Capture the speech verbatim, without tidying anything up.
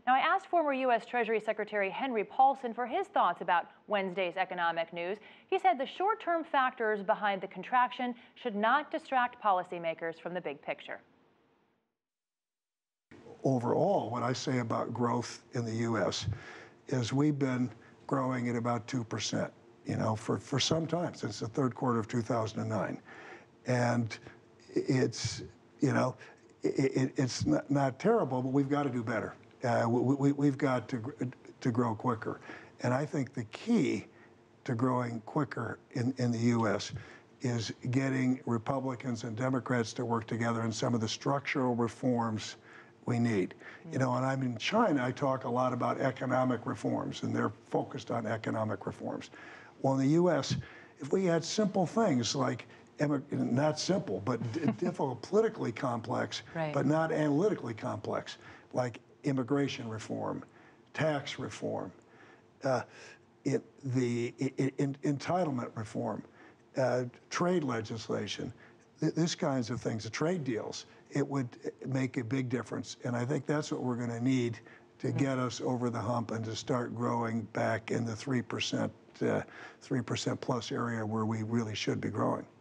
Now, I asked former U S Treasury Secretary Henry Paulson for his thoughts about Wednesday's economic news. He said the short-term factors behind the contraction should not distract policymakers from the big picture. Overall, what I say about growth in the U S is we've been growing at about two percent, you know, for, for some time, since the third quarter of two thousand nine. And it's, you know, it, it's not, not terrible, but we've got to do better. Uh, we, we, we've got to, to grow quicker. And I think the key to growing quicker in, in the U S is getting Republicans and Democrats to work together in some of the structural reforms we need. Mm-hmm. You know, and I'm in China, I talk a lot about economic reforms, and they're focused on economic reforms. Well, in the U S, if we had simple things like, not simple, but difficult, politically complex, right. but not analytically complex, like immigration reform, tax reform, uh, it, the it, in, entitlement reform, uh, trade legislation, th this kinds of things, the trade deals, it would make a big difference. And I think that's what we're going to need to mm-hmm. get us over the hump and to start growing back in the three percent, uh, three percent plus area where we really should be growing.